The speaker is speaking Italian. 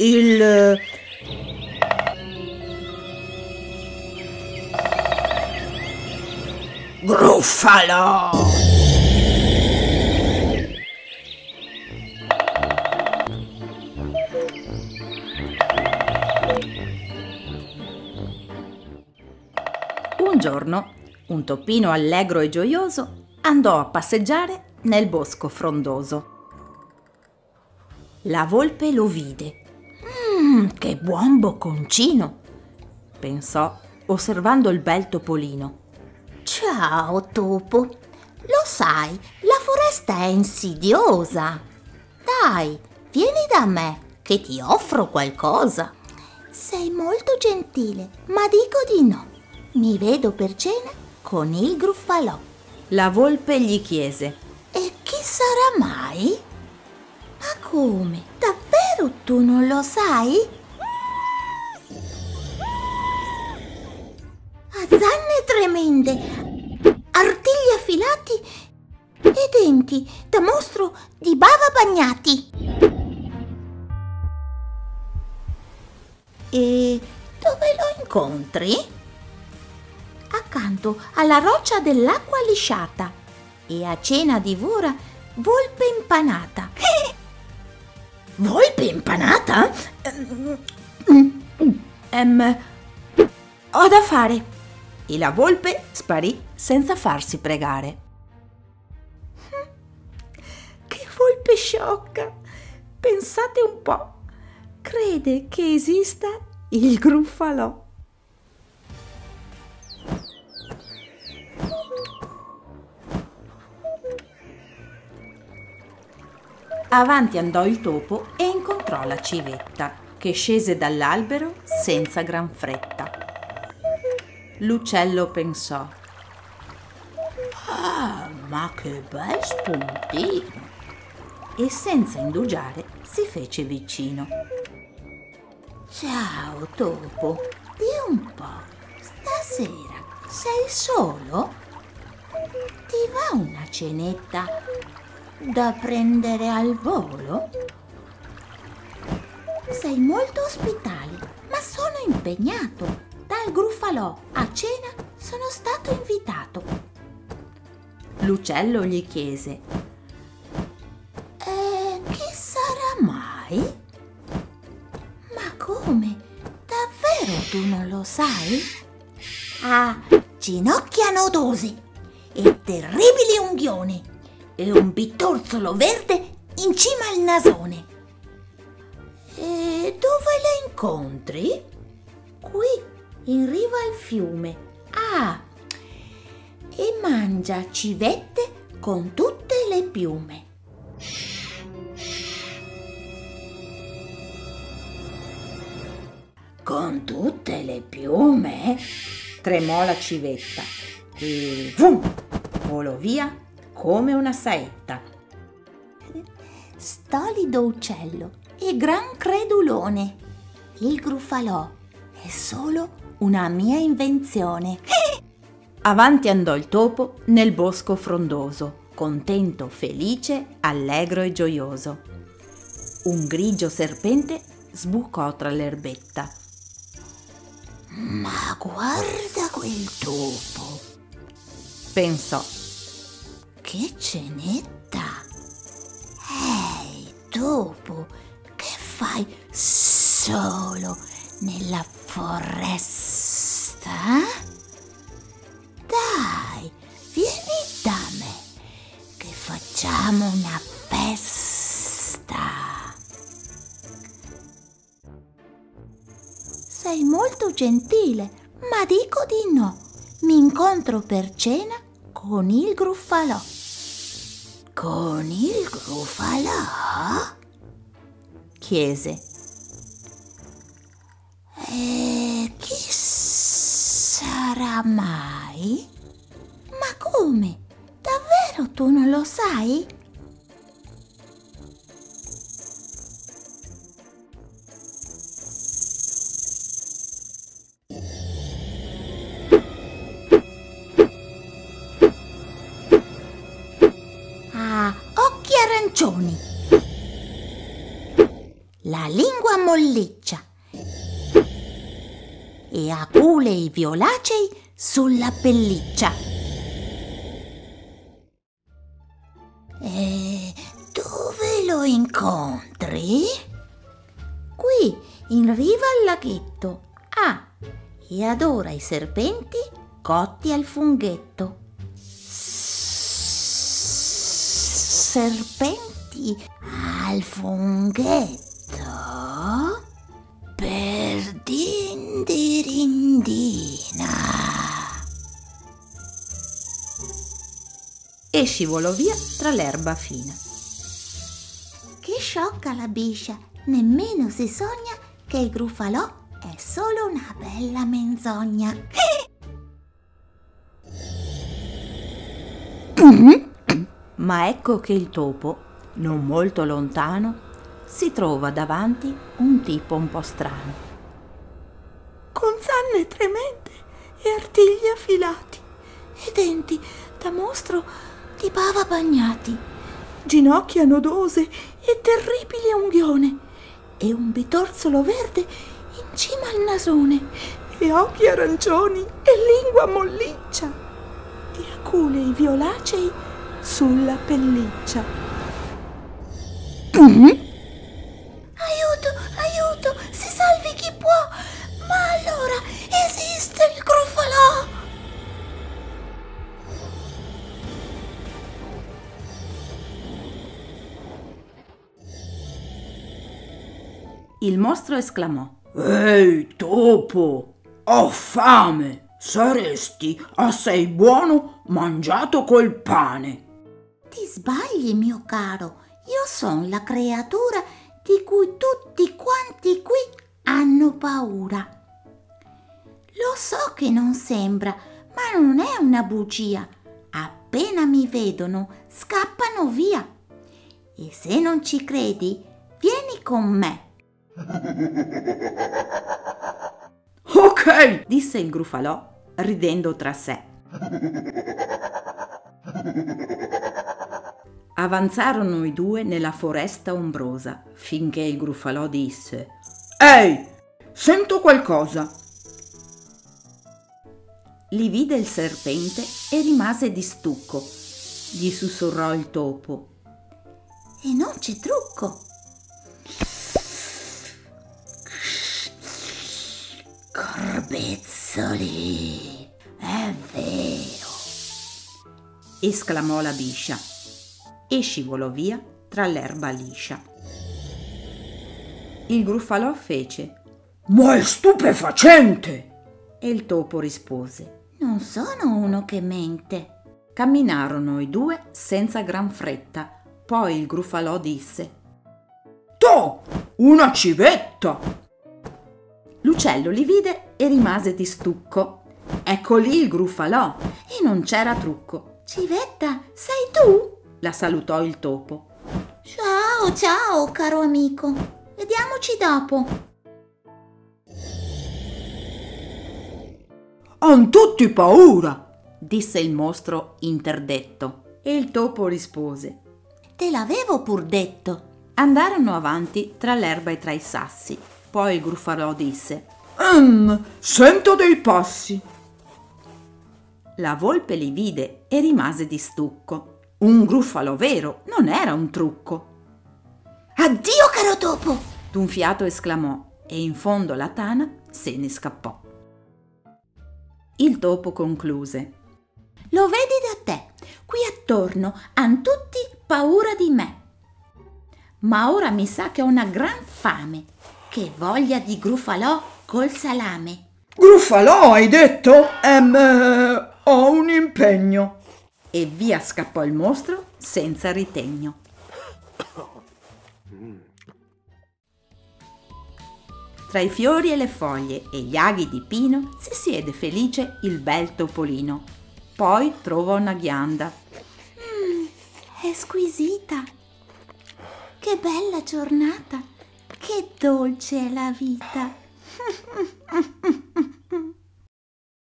il Gruffalo! Un giorno, un topino allegro e gioioso andò a passeggiare nel bosco frondoso. La volpe lo vide. Che buon bocconcino!» pensò, osservando il bel topolino. Ciao, topo. Lo sai, la foresta è insidiosa. Dai, vieni da me, che ti offro qualcosa. Sei molto gentile, ma dico di no. Mi vedo per cena con il Gruffalò. La volpe gli chiese: E chi sarà mai? Ma come? Davvero tu non lo sai? Ha zanne tremende, artigli affilati e denti da mostro di bava bagnati. E dove lo incontri? Accanto alla roccia dell'acqua lisciata, e a cena divora volpe impanata. «Volpe impanata? Ho da fare!» E la volpe sparì senza farsi pregare. Che volpe sciocca! Pensate un po', crede che esista il Gruffalò. Avanti andò il topo e incontrò la civetta, che scese dall'albero senza gran fretta. L'uccello pensò: «Ah, ma che bel spuntino!» e senza indugiare si fece vicino. Ciao, topo. Di un po'. Stasera sei solo? Ti va una cenetta da prendere al volo? Sei molto ospitale, ma sono impegnato. Dal Gruffalò a cena sono stato invitato. L'uccello gli chiese: Chi sarà mai? Ma come? Davvero tu non lo sai? Ha ginocchia nodose e terribili unghioni e un bittorzolo verde in cima al nasone. E dove le incontri? Qui, in riva al fiume. Ah, e mangia civette con tutte le piume. «Con tutte le piume?» tremò la civetta e vum! Volò via come una saetta. Stolido uccello e gran credulone. Il Gruffalò è solo una mia invenzione. Avanti andò il topo nel bosco frondoso, contento, felice, allegro e gioioso. Un grigio serpente sbucò tra l'erbetta. Ma guarda quel topo, pensò. Che cenetta! Ehi, topo, che fai solo nella foresta? Dai, vieni da me, che facciamo una festa. Sei molto gentile, ma dico di no. Mi incontro per cena con il Gruffalò. Con il Gruffalò? Chiese. E chi sarà mai? Ma come? Davvero tu non lo sai? Ha occhi arancioni, la lingua molliccia e aculei violacei sulla pelliccia. E dove lo incontri? Qui, in riva al laghetto. Ah, e adora i serpenti cotti al funghetto. Serpenti al funghetto per dindirindina. E scivolò via tra l'erba fina. Che sciocca la biscia, nemmeno si sogna che il grufalò è solo una bella menzogna. Ma ecco che il topo, non molto lontano, si trova davanti un tipo un po' strano. Con zanne tremende e artigli affilati, e denti da mostro di bava bagnati, ginocchia nodose e terribile unghione, e un bitorzolo verde in cima al nasone, e occhi arancioni e lingua molliccia, e aculei violacei sulla pelliccia. Aiuto, aiuto, si salvi chi può, ma allora esiste il grufalò. Il mostro esclamò: Ehi, topo, ho fame! Saresti assai buono mangiato col pane. Ti sbagli, mio caro, io son la creatura di cui tutti quanti qui hanno paura. Lo so che non sembra, ma non è una bugia. Appena mi vedono, scappano via. E se non ci credi, vieni con me. Ok, disse il grufalò, ridendo tra sé. Avanzarono i due nella foresta ombrosa, finché il grufalò disse: Ehi, sento qualcosa. Li vide il serpente e rimase di stucco. Gli sussurrò il topo: E non c'è trucco. Corbezzoli, è vero, esclamò la biscia e scivolò via tra l'erba liscia. Il grufalò fece: Ma è stupefacente! E il topo rispose: non sono uno che mente. Camminarono i due senza gran fretta. Poi il grufalò disse: Toh, una civetta! L'uccello li vide e rimase di stucco. Ecco lì il grufalò e non c'era trucco. Civetta, sei tu? La salutò il topo. Ciao, ciao, caro amico. Vediamoci dopo. Han tutti paura, disse il mostro interdetto. E il topo rispose: Te l'avevo pur detto. Andarono avanti tra l'erba e tra i sassi. Poi il grufalò disse: sento dei passi. La volpe li vide e rimase di stucco. Un grufalò vero, non era un trucco. Addio, caro topo! D'un fiato esclamò e in fondo alla tana se ne scappò. Il topo concluse: Lo vedi da te, qui attorno han tutti paura di me. Ma ora mi sa che ho una gran fame. Che voglia di grufalò col salame. Grufalò, hai detto? Ho un impegno. E via scappò il mostro senza ritegno. Tra i fiori e le foglie e gli aghi di pino si siede felice il bel topolino. Poi trova una ghianda. È squisita. Che bella giornata. Che dolce è la vita.